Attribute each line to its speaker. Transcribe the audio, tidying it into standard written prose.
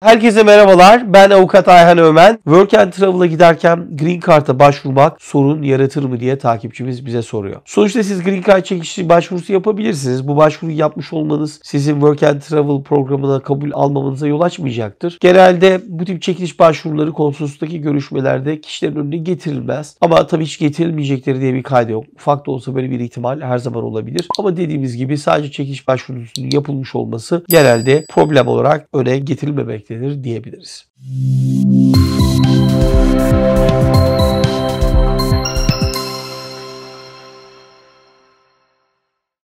Speaker 1: Herkese merhabalar. Ben avukat Ayhan Ömen. Work and Travel'a giderken Green Card'a başvurmak sorun yaratır mı diye takipçimiz bize soruyor. Sonuçta siz Green Card çekişi başvurusu yapabilirsiniz. Bu başvuruyu yapmış olmanız sizin Work and Travel programına kabul almamanıza yol açmayacaktır. Genelde bu tip çekiliş başvuruları konsoloslukdaki görüşmelerde kişilerin önüne getirilmez. Ama tabii hiç getirilmeyecekleri diye bir kaydı yok. Ufak da olsa böyle bir ihtimal her zaman olabilir. Ama dediğimiz gibi sadece çekiliş başvurusunun yapılmış olması genelde problem olarak öne getirilmemektedir diyebiliriz.